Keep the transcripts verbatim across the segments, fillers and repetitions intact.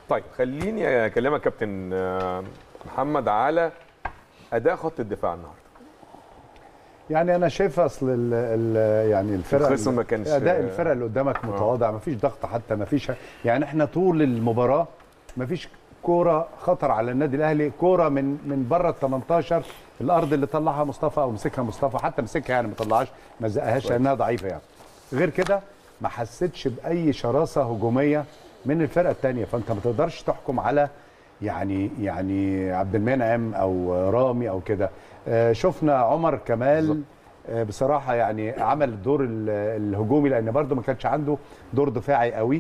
طيب خليني اكلمك كابتن محمد على اداء خط الدفاع النهارده. يعني انا شايف اصل ال ال يعني الفرق الخصم ما كانش اداء الفرق اللي قدامك متواضع، ما فيش ضغط حتى، ما فيش يعني احنا طول المباراه ما فيش كوره خطر على النادي الاهلي، كوره من من بره ال تمنتاشر الارض اللي طلعها مصطفى او مسكها مصطفى، حتى مسكها يعني ما طلعهاش ما زقهاش لانها ضعيفه يعني. غير كده ما حسيتش باي شراسه هجوميه من الفرقه الثانيه، فانت ما تقدرش تحكم على يعني يعني عبد المنعم او رامي او كده. آه شفنا عمر كمال آه بصراحه يعني عمل الدور الهجومي لان برده ما كانش عنده دور دفاعي قوي،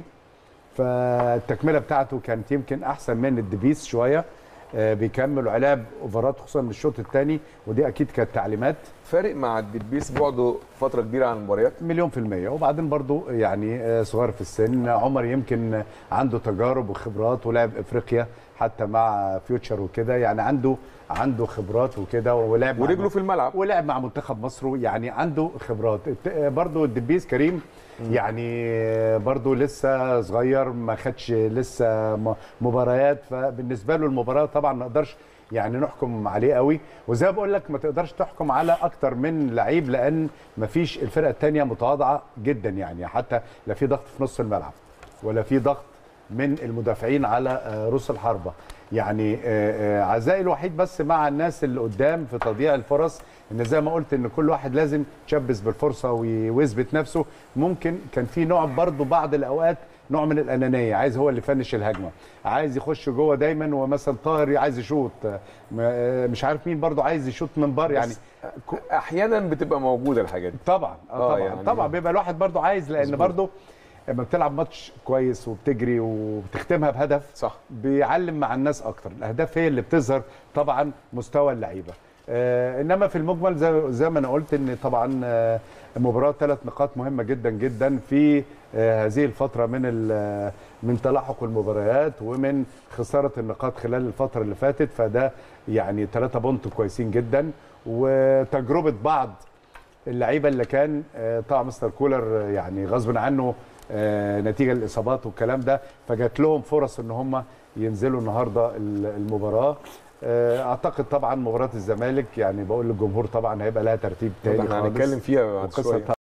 فالتكمله بتاعته كانت يمكن احسن من الدبيس شويه. آه بيكمل وعلب اوفرات خصوصا من الشوط الثاني، ودي اكيد كانت تعليمات. فارق مع الدبيس بعده فتره كبيره عن المباريات مليون في الميه، وبعدين برضو يعني آه صغير في السن. عمر يمكن عنده تجارب وخبرات ولعب افريقيا حتى مع فيوتشر وكده، يعني عنده عنده خبرات وكده، ولعب ورجله في الملعب ولعب مع منتخب مصر، يعني عنده خبرات. برضو الدبيس كريم يعني برضو لسه صغير، ما خدش لسه مباريات، فبالنسبه له المباراه طبعا ما نقدرش يعني نحكم عليه قوي. وزي ما بقول لك ما تقدرش تحكم على اكتر من لعيب لان ما فيش الفرقه الثانيه متواضعه جدا، يعني حتى لا في ضغط في نص الملعب ولا في ضغط من المدافعين على رؤوس الحربه. يعني عزائي الوحيد بس مع الناس اللي قدام في تضييع الفرص، ان زي ما قلت ان كل واحد لازم يتشبث بالفرصه ويثبت نفسه. ممكن كان في نوع برضو بعض الاوقات نوع من الانانيه، عايز هو اللي يفنش الهجمه، عايز يخش جوه دايما، ومثلا طاهر عايز يشوط، مش عارف مين برضو عايز يشوط من بره. يعني احيانا بتبقى موجوده الحاجات دي طبعا. اه طبعا يعني طبعا بيبقى الواحد برضو عايز، لان مزبوط. برضو لما بتلعب ماتش كويس وبتجري وبتختمها بهدف صح بيعلم مع الناس اكتر، الاهداف هي اللي بتظهر طبعا مستوى اللعيبه. آه انما في المجمل زي, زي ما انا قلت ان طبعا آه مباراه ثلاث نقاط مهمه جدا جدا في آه هذه الفتره من من تلاحق المباريات ومن خساره النقاط خلال الفتره اللي فاتت، فده يعني ثلاثه بونت كويسين جدا. وتجربه بعض اللعيبه اللي كان آه طبعا مستر كولر يعني غصب عنه آه نتيجه الاصابات والكلام ده، فجات لهم فرص ان هم ينزلوا النهارده المباراه. اعتقد طبعا مباراه الزمالك يعني بقول للجمهور طبعا هيبقى لها ترتيب تاني خالص، هنتكلم فيها بعد شويه.